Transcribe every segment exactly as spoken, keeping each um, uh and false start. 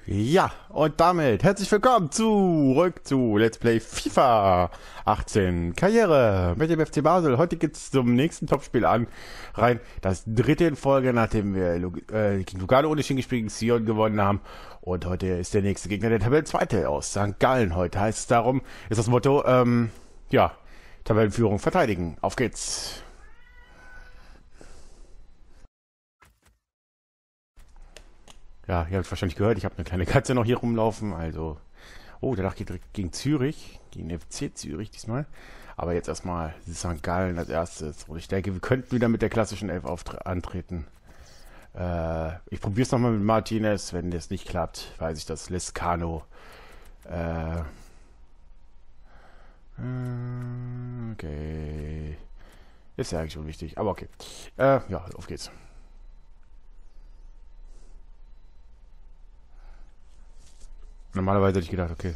Ja, und damit herzlich willkommen zurück zu Let's Play FIFA achtzehn Karriere mit dem F C Basel. Heute geht's zum nächsten Topspiel an. Rein das dritte in Folge, nachdem wir äh, gegen Lugano unentschieden gespielt, gegen Sion gewonnen haben. Und heute ist der nächste Gegner der Tabellenzweite aus Sankt Gallen. Heute heißt es darum, ist das Motto, ähm, ja, Tabellenführung verteidigen. Auf geht's. Ja, ihr habt es wahrscheinlich gehört, ich habe eine kleine Katze noch hier rumlaufen, also... Oh, danach geht direkt gegen Zürich, gegen F C Zürich diesmal. Aber jetzt erstmal Sankt Gallen als erstes. Und ich denke, wir könnten wieder mit der klassischen Elf antreten. Äh, ich probiere es nochmal mit Martinez, wenn das nicht klappt, weiß ich das. Lescano. Äh... Okay... Ist ja eigentlich schon wichtig, aber okay. Äh, ja, auf geht's. Normalerweise hätte ich gedacht, okay.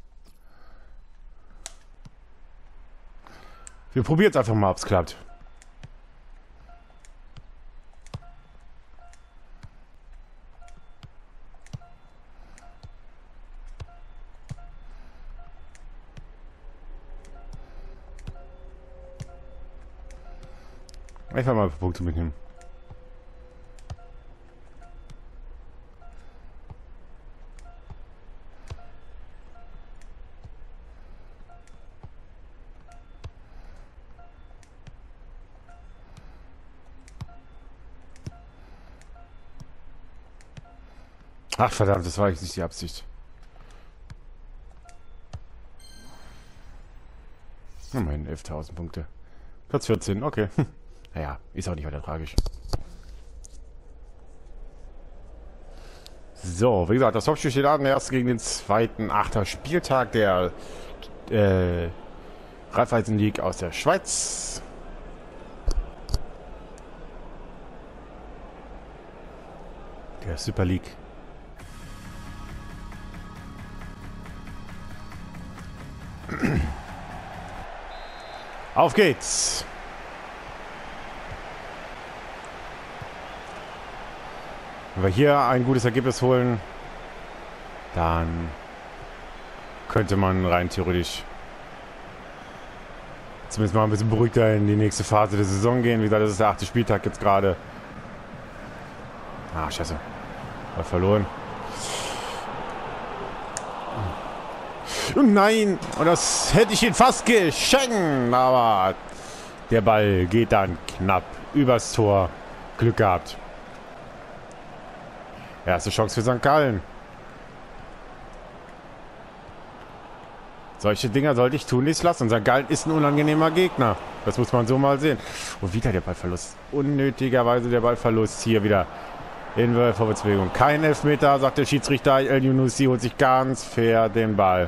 Wir probieren es einfach mal, ob es klappt. Einfach mal ein paar Punkte mitnehmen. Ach verdammt, das war jetzt nicht die Absicht. Immerhin elftausend Punkte. Platz vierzehn, okay. Naja, ist auch nicht weiter tragisch. So, wie gesagt, das Hauptspiel steht an, der erste gegen den zweiten, achter Spieltag der äh, Raiffeisen League aus der Schweiz. Der Super League. Auf geht's! Wenn wir hier ein gutes Ergebnis holen, dann könnte man rein theoretisch zumindest mal ein bisschen beruhigter in die nächste Phase der Saison gehen. Wie gesagt, das ist der achte Spieltag jetzt gerade. Ah, scheiße. War verloren. Nein, und das hätte ich ihn fast geschenkt, aber der Ball geht dann knapp übers Tor. Glück gehabt. Erste Chance für Sankt Gallen. Solche Dinger sollte ich tun nicht lassen. Sankt Gallen ist ein unangenehmer Gegner. Das muss man so mal sehen. Und wieder der Ballverlust. Unnötigerweise der Ballverlust hier wieder. In der Vorwärtsbewegung. Kein Elfmeter, sagt der Schiedsrichter. El-Yunusi holt sich ganz fair den Ball.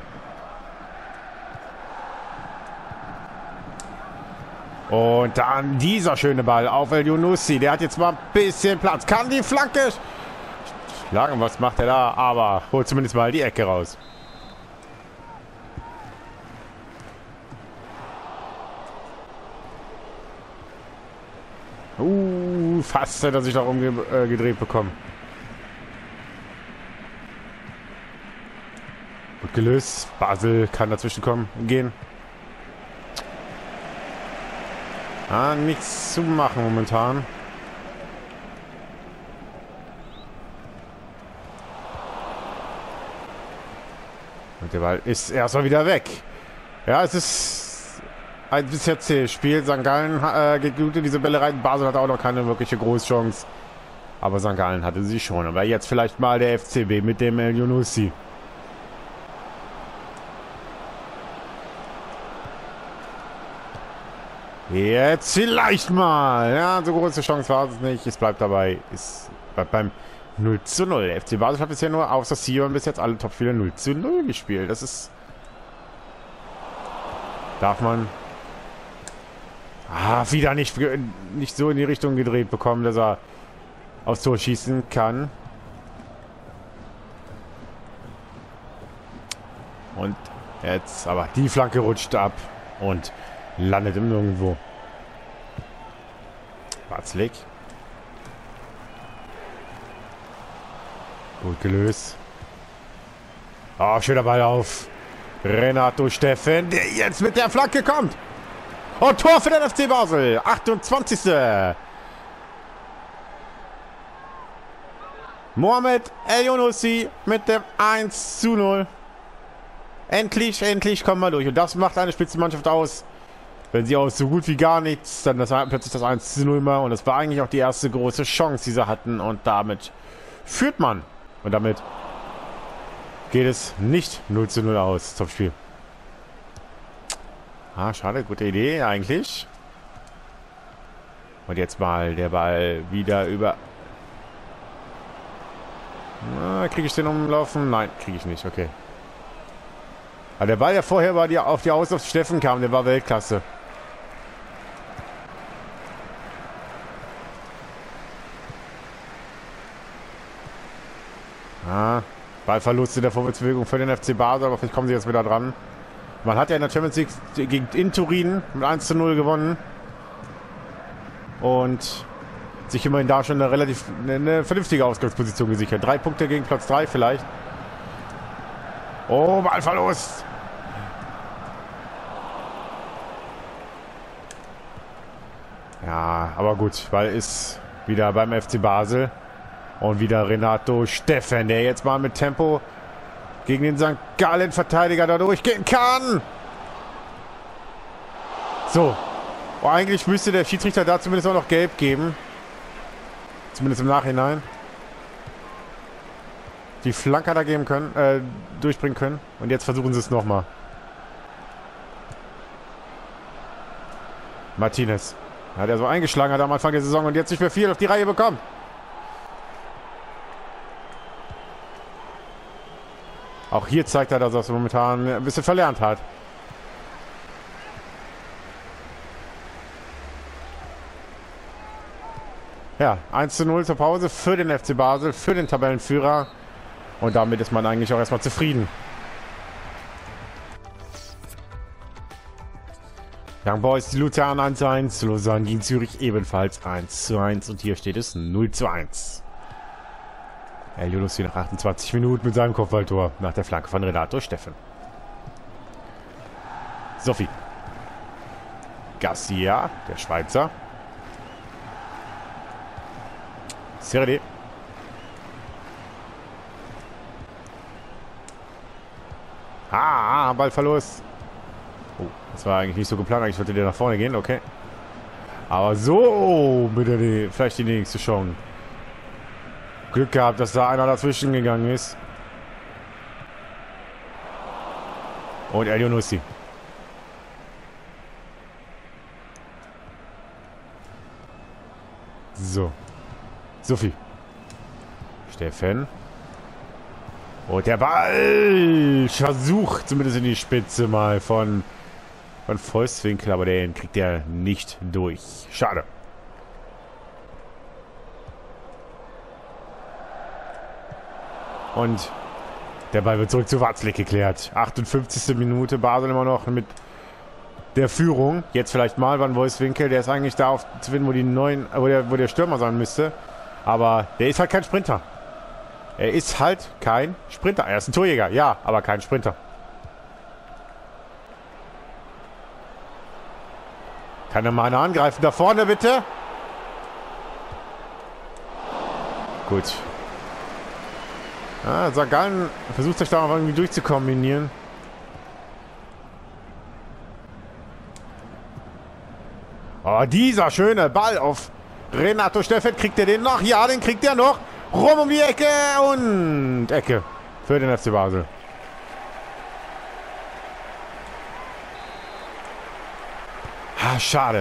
Und dann dieser schöne Ball auf El-Yunusi. Der hat jetzt mal ein bisschen Platz. Kann die Flanke schlagen? Was macht er da? Aber holt zumindest mal die Ecke raus. Uh, fast hätte er sich da rumgedreht bekommen. Gut gelöst. Basel kann dazwischen kommen, gehen. Ah, nichts zu machen momentan. Und der Ball ist erstmal wieder weg. Ja, es ist ein bisher zähes Spiel. Sankt Gallen äh, geht gut in diese Bälle rein. Basel hat auch noch keine wirkliche Großchance. Aber Sankt Gallen hatte sie schon. Aber jetzt vielleicht mal der F C B mit dem El-Yunusi. Jetzt vielleicht mal. Ja, so große Chance war es nicht. Es bleibt dabei. Es bleibt beim null zu null. Der F C Basel hat bisher nur außer Sion bis jetzt alle Topspiele null zu null gespielt. Das ist... Darf man... Ah, wieder nicht, nicht so in die Richtung gedreht bekommen, dass er aufs Tor schießen kann. Und jetzt... Aber die Flanke rutscht ab. Und... landet im Nirgendwo. Batzlik. Gut gelöst. Oh, schöner Ball auf Renato Steffen, der jetzt mit der Flanke kommt. Und Tor für den F C Basel. achtundzwanzigste Mohamed El-Younousi mit dem eins zu null. Endlich, endlich kommen wir durch. Und das macht eine Spitzenmannschaft aus. Wenn sie aus so gut wie gar nichts, dann das, plötzlich das eins zu null mal. Und das war eigentlich auch die erste große Chance, die sie hatten. Und damit führt man. Und damit geht es nicht null zu null aus. Topspiel. Ah, schade. Gute Idee eigentlich. Und jetzt mal der Ball wieder über... Ah, kriege ich den umlaufen? Nein, kriege ich nicht. Okay. Aber der Ball, der vorher war, die auf die Aus auf Steffen kam, der war Weltklasse. Ah, Ballverlust in der Vorwärtsbewegung für den F C Basel, aber vielleicht kommen sie jetzt wieder dran. Man hat ja in der Champions League gegen in Turin mit eins zu null gewonnen. Und sich immerhin da schon eine relativ eine vernünftige Ausgangsposition gesichert. Drei Punkte gegen Platz drei vielleicht. Oh, Ballverlust. Ja, aber gut, Ball ist wieder beim F C Basel. Und wieder Renato Steffen, der jetzt mal mit Tempo gegen den Sankt Gallen-Verteidiger da durchgehen kann. So. Oh, eigentlich müsste der Schiedsrichter da zumindest auch noch gelb geben. Zumindest im Nachhinein. Die Flanke da geben können, äh, durchbringen können. Und jetzt versuchen sie es nochmal. Martinez. Hat er so eingeschlagen, hat am Anfang der Saison und jetzt nicht mehr viel auf die Reihe bekommen. Auch hier zeigt er, dass er es momentan ein bisschen verlernt hat. Ja, eins zu null zur Pause für den F C Basel, für den Tabellenführer. Und damit ist man eigentlich auch erstmal zufrieden. Young Boys, die Luzern eins zu eins, Lausanne gegen Zürich ebenfalls eins zu eins. Und hier steht es null zu eins. El-Younousi nach achtundzwanzig Minuten mit seinem Kopfballtor nach der Flanke von Renato Steffen. Sophie. Garcia, der Schweizer. Seredi. Ah, Ballverlust. Oh, das war eigentlich nicht so geplant. Eigentlich wollte der nach vorne gehen, okay. Aber so, bitte die, vielleicht die nächste Chance. Glück gehabt, dass da einer dazwischen gegangen ist. Und El-Younousi. So. Sophie. Steffen. Und der Ball. Versuch zumindest in die Spitze mal von, von Vosswinkel, aber den kriegt er nicht durch. Schade. Und der Ball wird zurück zu Watzlik geklärt. achtundfünfzigste Minute, Basel immer noch mit der Führung. Jetzt vielleicht mal Van Vosswinkel, der ist eigentlich da auf zu finden, wo die neuen, wo der, wo der Stürmer sein müsste. Aber der ist halt kein Sprinter. Er ist halt kein Sprinter. Er ist ein Torjäger, ja, aber kein Sprinter. Kann er mal einer angreifen? Da vorne bitte. Gut. Ja, Sankt Gallen versucht sich da auch irgendwie durchzukombinieren. Oh, dieser schöne Ball auf Renato Steffen. Kriegt er den noch? Ja, den kriegt er noch. Rum um die Ecke und Ecke für den F C Basel. Ah, schade.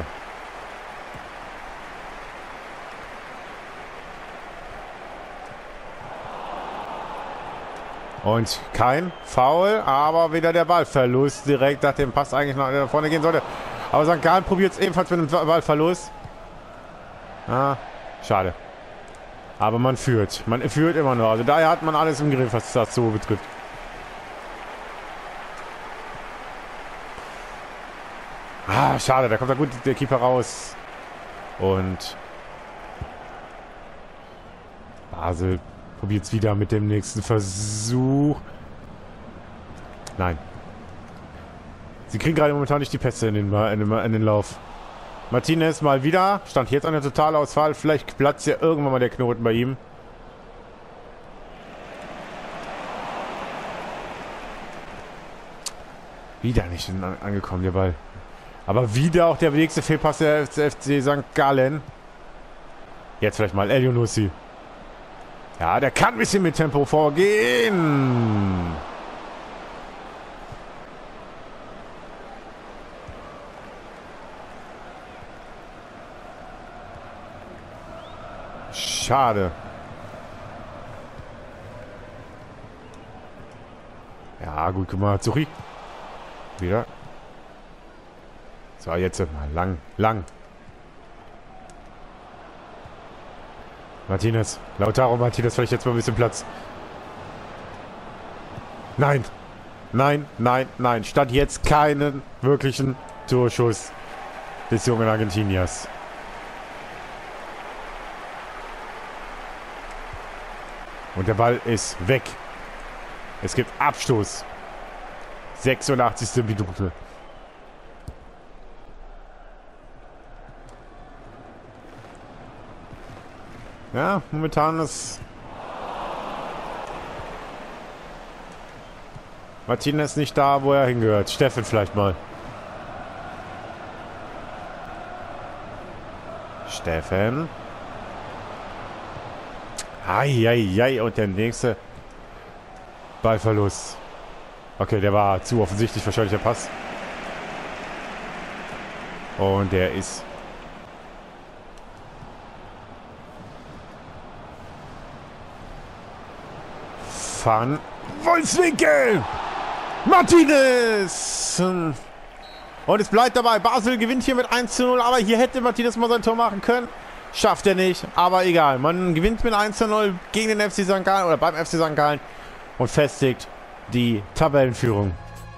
Und kein Foul, aber wieder der Ballverlust direkt nach dem Pass eigentlich nach vorne gehen sollte. Aber Sankt Gallen probiert es ebenfalls mit dem Ballverlust. Ah, schade. Aber man führt. Man führt immer noch. Also daher hat man alles im Griff, was das so betrifft. Ah, schade. Da kommt da gut der Keeper raus. Und Basel probiert es wieder mit dem nächsten Versuch. nein. Sie kriegen gerade momentan nicht die Pässe in den, in den, in den Lauf. Martinez mal wieder. Stand jetzt an der Totalausfall. Vielleicht platzt ja irgendwann mal der Knoten bei ihm. Wieder nicht angekommen, der Ball. Aber wieder auch der nächste Fehlpass der F C Sankt Gallen. Jetzt vielleicht mal Elyounoussi. Ja, der kann ein bisschen mit Tempo vorgehen. Schade. Ja, gut gemacht. Zuri. Wieder. So, jetzt mal lang, lang. Martinez. Lautaro Martinez, vielleicht jetzt mal ein bisschen Platz. Nein. Nein, nein, nein. Stand jetzt keinen wirklichen Torschuss des jungen Argentiniers. Und der Ball ist weg. Es gibt Abstoß. sechsundachtzigste Minute. Ja, momentan ist Martinez nicht da, wo er hingehört. Steffen vielleicht mal. Steffen. Eieiei, und der nächste Ballverlust. Okay, der war zu offensichtlich, wahrscheinlich der Pass. Und der ist Van Wolfswinkel! Martinez! Und es bleibt dabei. Basel gewinnt hier mit eins zu null, aber hier hätte Martinez mal sein Tor machen können. Schafft er nicht, aber egal. Man gewinnt mit eins zu null gegen den F C Sankt Gallen oder beim F C Sankt Gallen und festigt die Tabellenführung.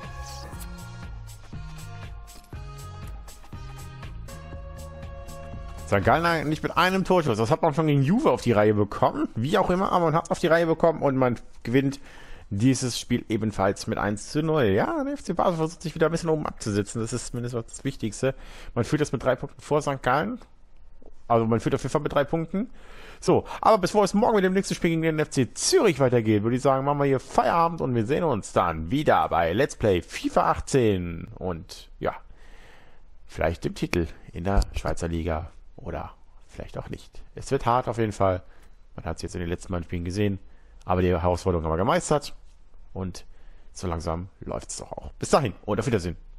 Sankt Gallen nicht mit einem Torschuss. Das hat man schon gegen Juve auf die Reihe bekommen. Wie auch immer, aber man hat es auf die Reihe bekommen und man gewinnt dieses Spiel ebenfalls mit eins zu null. Ja, der F C Basel versucht sich wieder ein bisschen oben abzusitzen. Das ist zumindest das Wichtigste. Man führt das mit drei Punkten vor Sankt Gallen. Also man führt auf jeden Fall mit drei Punkten. So, aber bevor es morgen mit dem nächsten Spiel gegen den F C Zürich weitergeht, würde ich sagen, machen wir hier Feierabend und wir sehen uns dann wieder bei Let's Play FIFA achtzehn und ja, vielleicht dem Titel in der Schweizer Liga oder vielleicht auch nicht. Es wird hart auf jeden Fall. Man hat es jetzt in den letzten beiden Spielen gesehen, aber die Herausforderung haben wir gemeistert und so langsam läuft es doch auch. Bis dahin und auf Wiedersehen.